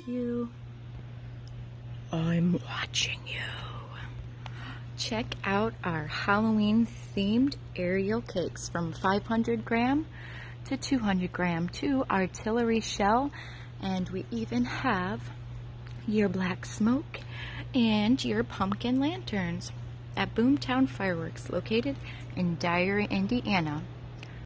you. I'm watching you. Check out our Halloween themed aerial cakes from 500 gram to 200 gram to artillery shell, and we even have your black smoke and your pumpkin lanterns at Boomtown Fireworks, located in Dyer, Indiana.